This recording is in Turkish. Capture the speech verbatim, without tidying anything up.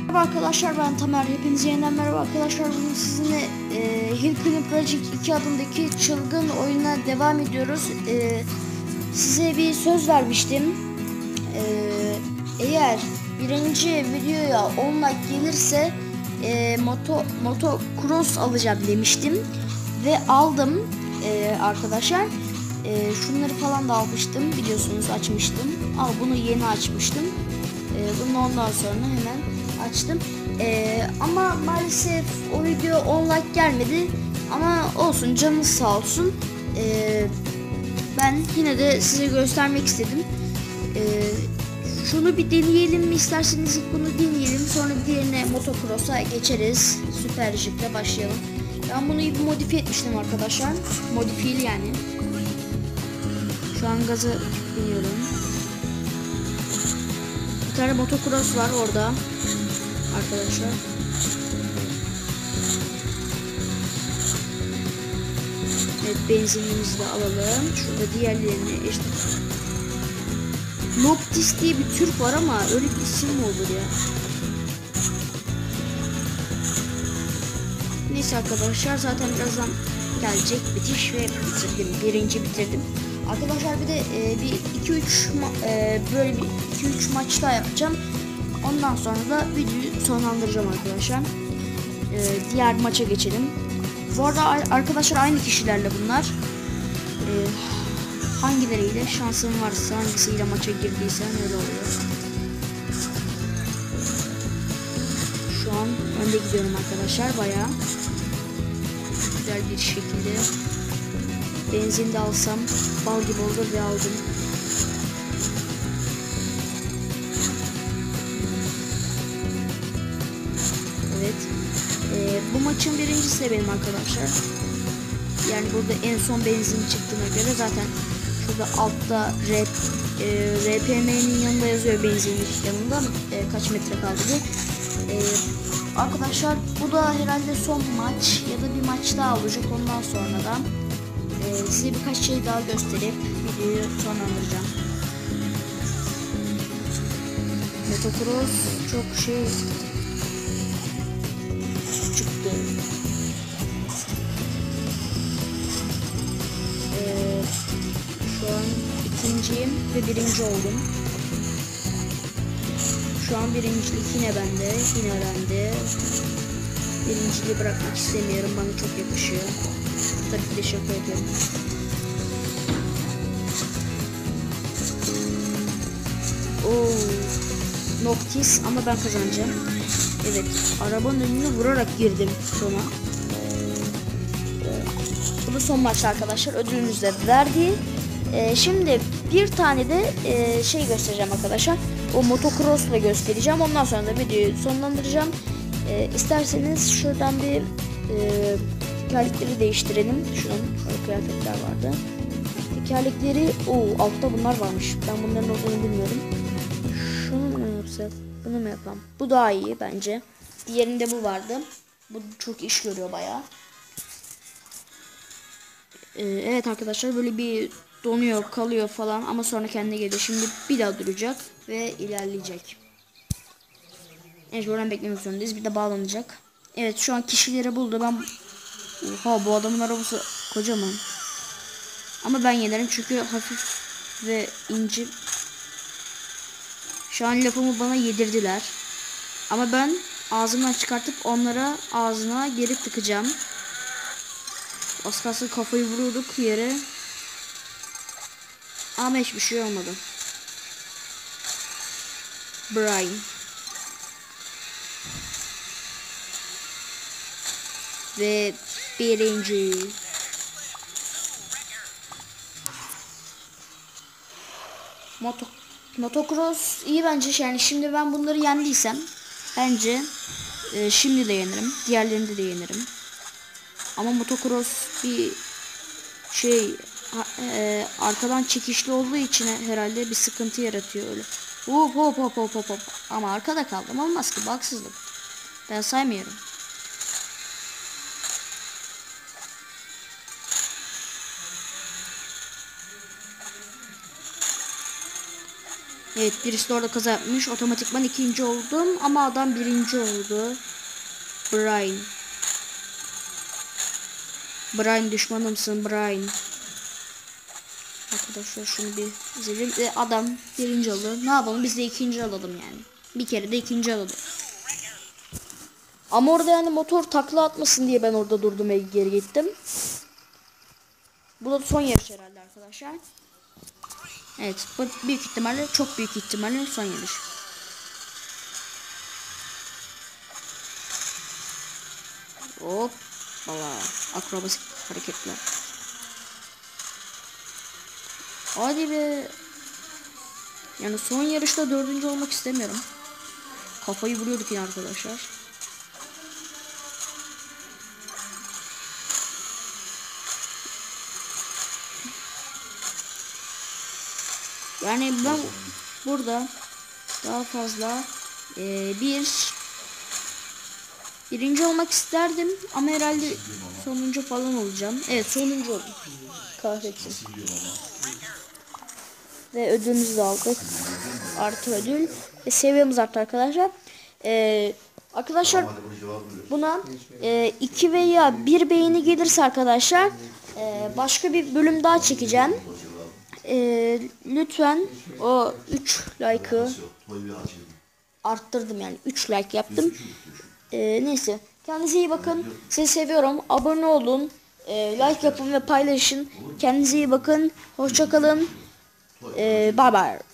Merhaba arkadaşlar, ben Tamer. Hepinize yeniden merhaba arkadaşlar. Bugün sizinle e, Hill Climb Project iki adındaki çılgın oyuna devam ediyoruz. E, size bir söz vermiştim. E, eğer birinci videoya on like gelirse e, moto motocross alacağım demiştim ve aldım e, arkadaşlar. E, şunları falan da almıştım, biliyorsunuz, açmıştım. Al, bunu yeni açmıştım. E, bunu ondan sonra hemen açtım. Ee, ama maalesef o video on like gelmedi. Ama olsun, canınız sağ olsun. Ee, ben yine de size göstermek istedim. Ee, şunu bir deneyelim mi isterseniz, ilk bunu deneyelim. Sonra diğerine motocross'a geçeriz. Süper Jip'le başlayalım. Ben bunu bir modifiye etmiştim arkadaşlar. Modifiyeli yani. Şu an gazı biniyorum. Bir tane motocross var orada arkadaşlar. Evet, benzinimizi de alalım. Şurada diğerlerini işte. Noctis diye bir Türk var ama öyle bir isim mi olur ya? Neyse arkadaşlar, zaten birazdan gelecek bitiş ve bitirdim. Birinci bitirdim. Arkadaşlar bir de e, bir iki üç e, böyle bir iki üç maç daha yapacağım. Ondan sonra da videoyu sonlandıracağım arkadaşlar. Ee, diğer maça geçelim. Bu arada arkadaşlar aynı kişilerle bunlar. Ee, hangileriyle şansım varsa, hangisiyle maça girdiysen öyle oluyor. Şu an önde gidiyorum arkadaşlar, bayağı güzel bir şekilde. Benzin de alsam bal gibi olur ve aldım. Evet. Ee, bu maçın birincisi de benim arkadaşlar. Yani burada en son benzin çıktığına göre zaten şurada altta R, e, R P M'nin yanında yazıyor, benzinin yanında e, kaç metre kaldı diye. E, arkadaşlar bu da herhalde son maç ya da bir maç daha olacak. Ondan sonra da e, size birkaç şey daha gösterip videoyu sonlandıracağım. Motocross çok şey çıktı. Ee, şu an ikinciyim ve birinci oldum. Şu an birincilik yine bende, yine bende. Birinciliği bırakmak istemiyorum, bana çok yakışıyor. Tabii ki de şaka yapıyorum. Oo, Noctis, ama ben kazanacağım. Evet, arabanın önüne vurarak girdim sona. Bu da son maç arkadaşlar, ödülümüzü de verdi. Ee, şimdi bir tane de e, şey göstereceğim arkadaşlar. O motocross'la göstereceğim. Ondan sonra da videoyu sonlandıracağım. Ee, isterseniz şuradan bir e, tekerlekleri değiştirelim. Şunun şöyle kıyafetler vardı. Tekerlekleri, o altta bunlar varmış. Ben bunların olduğunu bilmiyorum. Şunu mu yapsak? Bunu mu yapalım? Bu daha iyi bence. Diğerinde bu vardı. Bu çok iş görüyor bayağı. Ee, evet arkadaşlar, böyle bir donuyor, kalıyor falan ama sonra kendine geliyor. Şimdi bir daha duracak ve ilerleyecek. Evet, oradan beklemek zorundayız. Bir de bağlanacak. Evet, şu an kişileri buldu. Ben oha, bu adamın arabası kocaman. Ama ben yenerim çünkü hafif ve ince. Şu an lafımı bana yedirdiler. Ama ben ağzımdan çıkartıp onlara ağzına geri tıkacağım. Az kalsın kafayı vuruyorduk yere. Ama hiçbir şey olmadı. Brian. Ve birinci. Moto Motocross iyi bence. Yani şimdi ben bunları yendiysem bence e, şimdi de yenirim. Diğerlerinde de yenirim. Ama motocross bir şey e, arkadan çekişli olduğu için herhalde bir sıkıntı yaratıyor öyle. Hop hop hop hop hop hop. Ama arkada kaldım, olmaz ki, haksızlık. Ben saymıyorum. Evet, birisi de orada kaza yapmış. Otomatikman ikinci oldum ama adam birinci oldu. Brian. Brian düşmanımsın Brian. Arkadaşlar şunu bir izleyelim. E, adam birinci oldu. Ne yapalım, biz de ikinci alalım yani. Bir kere de ikinci alalım. Ama orada yani motor takla atmasın diye ben orada durdum ve geri gittim. Bu da son yarış herhalde arkadaşlar. Evet, bu büyük ihtimalle, çok büyük ihtimalle son yarış. Hop, valla akrobasik hareketler. Hadi be. Yani son yarışta dördüncü olmak istemiyorum. Kafayı vuruyorduk yine arkadaşlar. Yani ben burada daha fazla e, bir birinci olmak isterdim ama herhalde sonuncu falan olacağım. Evet, sonuncu oldum. Kahretsin. Ve ödülümüzü de aldık. Artı ödül. Ve seviyemiz arttı arkadaşlar. Ee, arkadaşlar buna e, iki veya bir beğeni gelirse arkadaşlar e, başka bir bölüm daha çekeceğim. E, lütfen o üç like'ı arttırdım, yani üç like yaptım. E, neyse. Kendinize iyi bakın. Sizi seviyorum. Abone olun. E, like yapın ve paylaşın. Kendinize iyi bakın. Hoşça kalın. E, bye bye.